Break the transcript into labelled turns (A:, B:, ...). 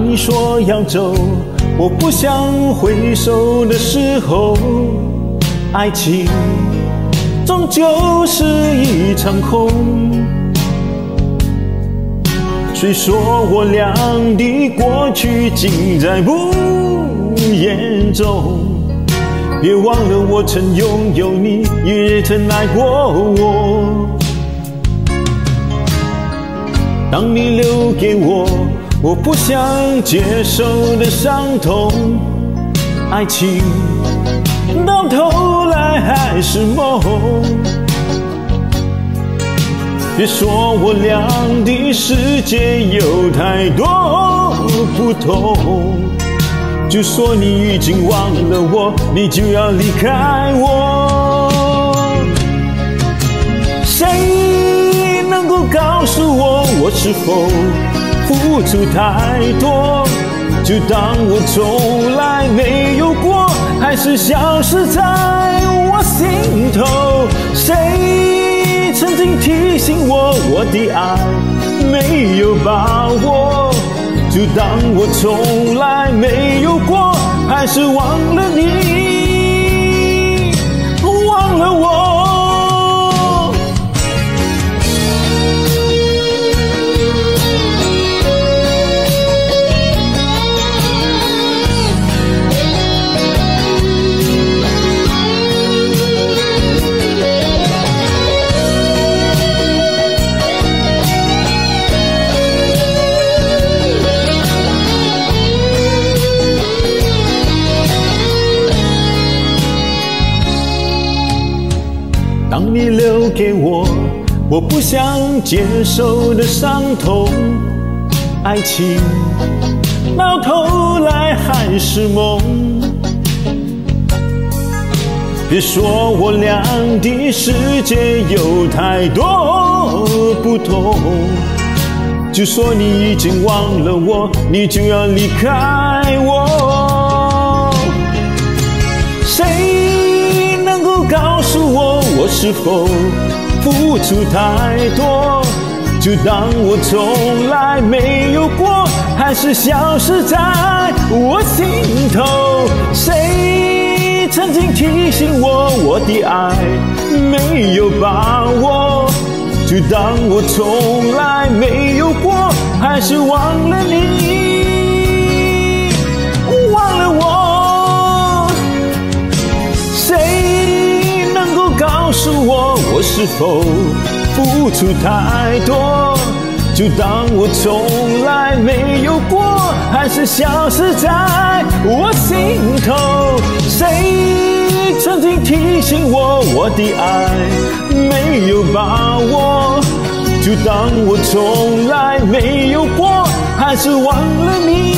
A: 你说要走，我不想回首的时候，爱情终究是一场空。谁说我俩的过去尽在不言中？别忘了我曾拥有你，也曾爱过我。当你留给我我不想接受的伤痛，爱情到头来还是梦。别说我俩的世界有太多不同，就说你已经忘了我，你就要离开我。谁能够告诉我，我是否付出太多？就当我从来没有过，还是消失在我心头。谁曾经提醒我，我的爱没有把握？就当我从来没有过，还是忘了你，忘了我。当你留给我我不想接受的伤痛，爱情到头来还是梦。别说我俩的世界有太多不同，就说你已经忘了我，你就要离开我。谁能够告诉我，我是否付出太多？就当我从来没有过，还是消失在我心头。谁曾经提醒我，我的爱没有把握？就当我从来没有过，还是忘了你，忘了我。谁能够告诉我，我是否付出太多？就当我从来没有过，还是消失在我心头。谁曾经提醒我，我的爱没有把握？就当我从来没有过，还是忘了你。